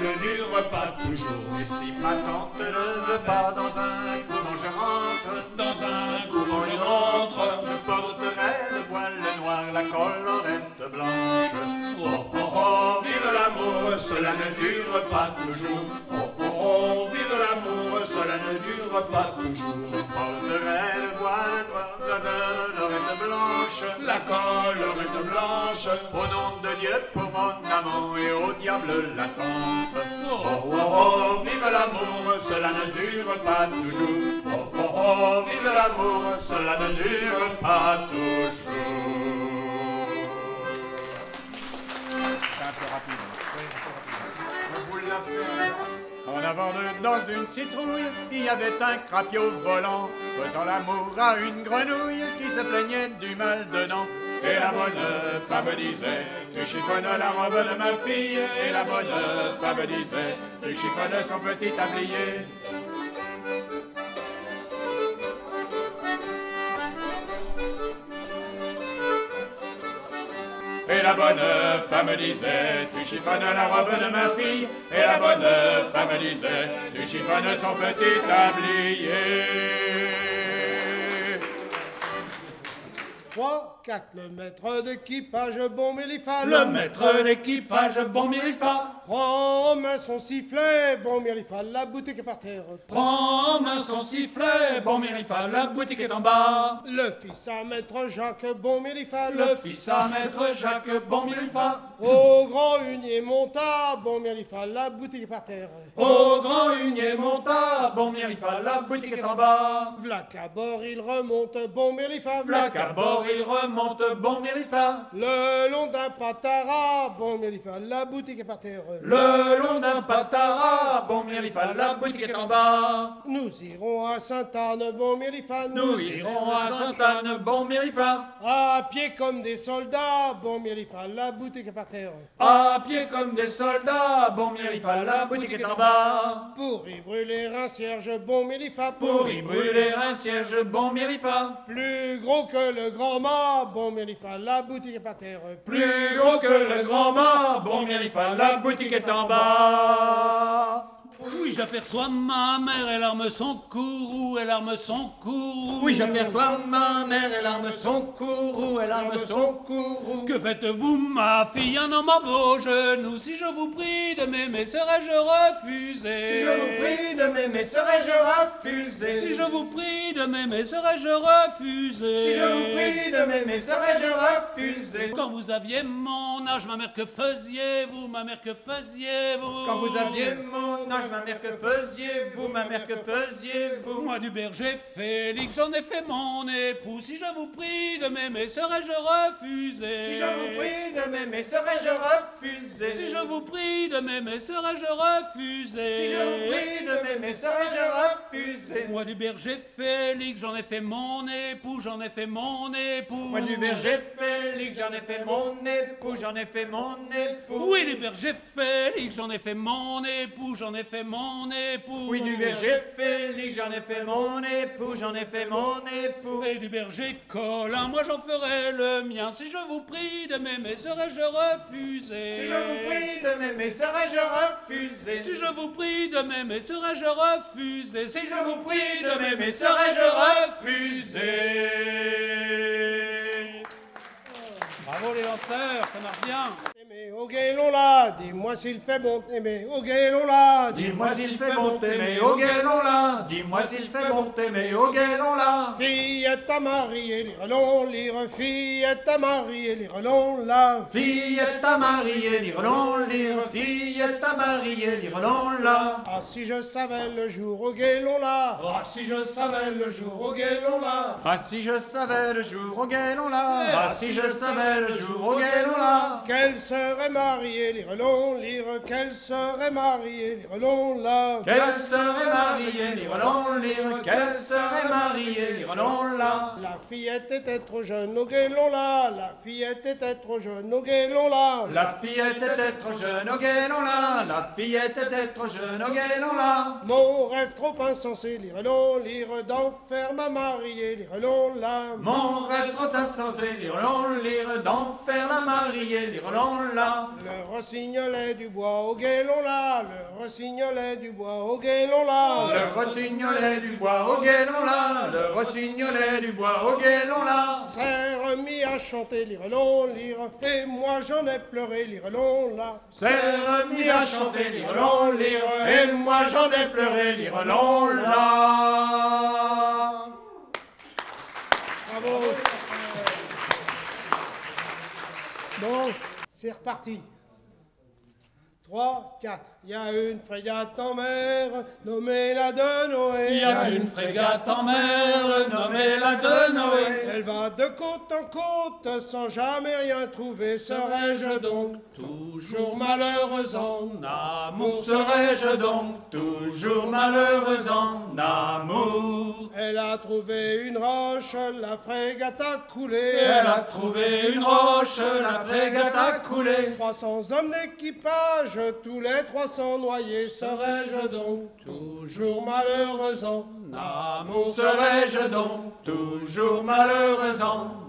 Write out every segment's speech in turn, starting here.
ne dure pas toujours. Et si ma tante ne veut pas dans un couvent, je rentre. Dans un couvent, je rentre. Je porterai le voile noir, la collerette blanche. Oh, oh, oh, vive l'amour, cela ne dure pas toujours. Oh, oh, oh, vive l'amour, cela ne dure pas toujours. Je porterai le voile noir, la collerette blanche. La collerette blanche. Au nom de Dieu pour mon amant et au diable la tante. Oh, oh, oh, vive l'amour, cela ne dure pas toujours. Oh, oh, oh, vive l'amour, cela ne dure pas toujours. C'est un peu rapide. On vous l'a fait. En avant d'eux, dans une citrouille, il y avait un crapiot volant, faisant l'amour à une grenouille qui se plaignait du mal dedans. Et la bonne femme disait, tu chiffonnes la robe de ma fille. Et la bonne femme disait, tu chiffonnes son petit tablier. Et la bonne femme disait, tu chiffonnes la robe de ma fille. Et la bonne femme disait, tu chiffonnes son petit tablier. 3, 4, le maître d'équipage, bon Mélipha. Le maître d'équipage, bon Mélipha. Prends en main son sifflet, bon Mélipha, la boutique est par terre. Prends en main son sifflet, bon Mélipha, la boutique est en bas. Le fils à maître Jacques, bon Mélipha. Le fils à maître Jacques, bon Mélipha. Au grand hunier monta, bon Mélipha, la boutique est par terre. Au grand hunier monta, bon Mélipha, la boutique est en bas. V'là qu'à bord il remonte, bon Mélipha. V'là qu'à bord il remonte, bon Mélipha. Le long d'un patara, bon Mélipha, la boutique est par terre. Le long d'un patara, bon Mélipha, la boutique est en bas. Nous irons à Sainte-Anne, bon Mélipha. Nous irons à Sainte-Anne, bon Mélipha. À pied comme des soldats, bon Mélipha, la boutique est par terre. À pied comme des soldats, bon Mélipha, la boutique est en bas. Pour y brûler un cierge, bon Mélipha. Pour y brûler un cierge, bon Mélipha. Plus gros que le grand mât, bon Mélipha, la boutique est par terre. Plus gros que le grand mât, bon Mélipha, la boutique est en bas. Oui, j'aperçois ma mère, elle arme son courroux, elle arme son courroux. Oui, j'aperçois ma mère, elle arme son courroux, elle arme son courroux. Que faites-vous, ma fille, un homme à vos genoux? Si je vous prie de m'aimer, serais-je refusé? Si je vous prie de m'aimer, serais-je refusé? Si je vous prie de m'aimer, serais-je refusé? Si je vous prie de m'aimer, serais-je refusé? Quand vous aviez mon âge, ma mère, que faisiez-vous? Ma mère, que faisiez-vous? Quand vous aviez mon âge, ma mère, que faisiez-vous? Ma mère, que faisiez-vous? Moi du berger Félix, j'en ai fait mon époux. Si je vous prie de m'aimer, serais-je refusé? Si je vous prie de m'aimer, serais-je refusé? Si je vous prie de m'aimer, serais-je refusé? Si je vous prie de m'aimer, serais-je refusé? Moi du berger Félix, j'en ai fait mon époux, j'en ai fait mon époux. Moi du berger Félix, j'en ai fait mon époux, j'en ai fait mon époux. Oui, du berger Félix, j'en ai fait mon époux, j'en ai fait mon époux. Oui, du berger Félix, j'en ai fait mon époux, j'en ai fait mon époux. Et du berger Colin, moi j'en ferai le mien. Si je vous prie de m'aimer, serais-je refusé? Si je vous prie de m'aimer, serais-je refusé? Si je vous prie de m'aimer, serais-je refusé? Si je vous prie de m'aimer, serais-je refusé? Bravo les lanceurs, ça marche bien. Aimé au guélon là, dis-moi s'il fait bon. Aimé au guélon là, dis-moi s'il fait bon t'aimer au guélon là. Dis-moi s'il fait bon t'aimer au guélon là. Fillette à marier, lirelon, lire, fillette à marier, lirelon là. Fillette à marier, lirelon, lire, fillette à marier, lirelon là. Ah si je savais le jour au guélon là. Ah si je savais le jour au guélon là. Ah si je savais le jour au guélon là. Ah si je savais le jour au guélon là. Qu'elle serait mariée, lirelon, lire, qu'elle serait mariée, lirelon là. Qu'elle serait mariée, lirelon, lire, qu'elle serait mariée, lirelon là. La fillette était trop jeune au guélon là. La fillette était trop jeune au guélon là. La fillette était trop jeune au guélon là. La fillette était trop jeune au guélon là. Mon rêve trop insensé, lirelon, lire, d'en faire ma mariée, lirelon là. Mon rêve trop insensé, lirelon, lire, d'en faire la mariée, lirelon là. là. Le rossignolet du bois au guélon là, le rossignolet du bois au guélon là. Le rossignolet du bois au guélon là, le rossignolet du bois au guélon là. S'est remis à chanter l'irelon, lire, et moi j'en ai pleuré l'irelon là. S'est remis à chanter l'irelon, lire, et moi j'en ai pleuré l'irelon là. Bravo. Bon, c'est reparti. 3, 4. Il y a une frégate en mer, nommée la de Noé. Il y a une frégate en mer, nommée la de Noé. Elle va de côte en côte sans jamais rien trouver. Serais-je donc toujours malheureuse en amour? Serais-je donc toujours malheureuse en amour? Elle a trouvé une roche, la frégate a coulé. Elle a trouvé une roche, la frégate a coulé. 300 hommes d'équipage, tous les 300 noyés. Serais-je donc toujours malheureuse en amour? Serais-je donc toujours malheureuse en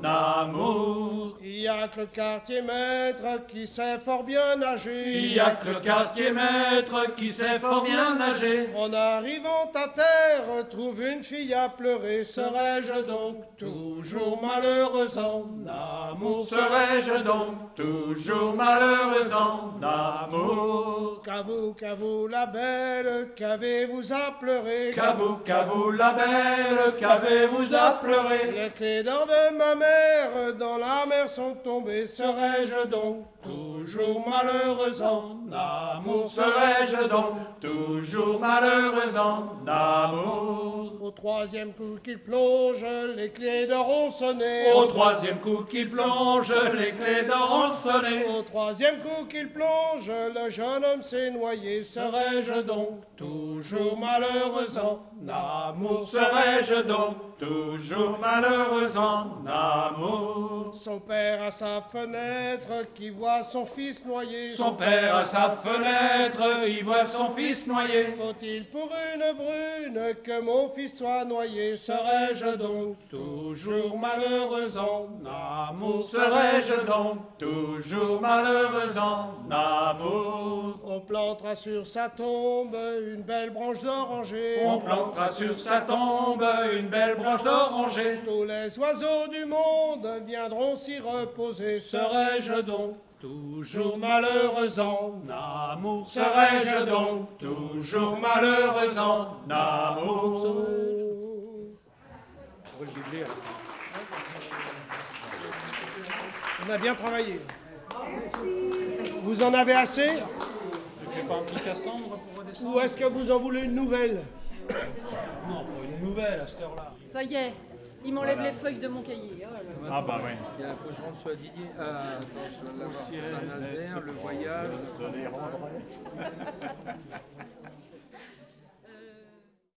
amour? Il y a que le quartier maître qui sait fort bien nager. Il y a que le quartier maître qui sait fort bien nager. En arrivant à terre, trouve une fille à pleurer. Serais-je donc toujours malheureuse en amour? Serais-je donc toujours malheureuse en amour? Qu'avez-vous la belle, qu'avez-vous à pleurer? Qu'avez-vous la belle, qu'avez-vous à pleurer? Les clés d'or de ma mère dans la mer sont tombées. Serais-je donc toujours malheureuse en amour? Serais-je donc toujours malheureuse en amour? Au troisième coup qu'il plonge, les clés d'or ont sonné. Au troisième coup qu'il plonge, les clés d'or ont sonné. Au troisième coup qu'il plonge, le jeune homme s'est noyé. Serais-je donc toujours malheureuse en amour? Serais-je donc toujours malheureuse en amour? Son père à sa fenêtre qui voit son fils noyé. Son père à sa fenêtre, il voit son fils noyé. Faut-il pour une brune que mon fils soit noyé? Serais-je donc toujours malheureuse en amour? Serais-je donc toujours malheureuse en amour? On plantera sur sa tombe une belle branche d'oranger. On plantera sur sa tombe une belle branche d'oranger. Tous les oiseaux du monde viendront s'y reposer. Serais-je donc toujours malheureuse en amour? Serais-je donc toujours malheureuse en amour? On a bien travaillé. Vous en avez assez? Tu fais pas un petit Cassandre pour redescendre? Ou est-ce que vous en voulez une nouvelle? Non, pour une nouvelle à cette heure-là. Ça y est, il m'enlève les feuilles de mon cahier. Oh là là. Ah bah oui. Il faut que je rentre sur Didier. Saint-Nazaire, le voyage.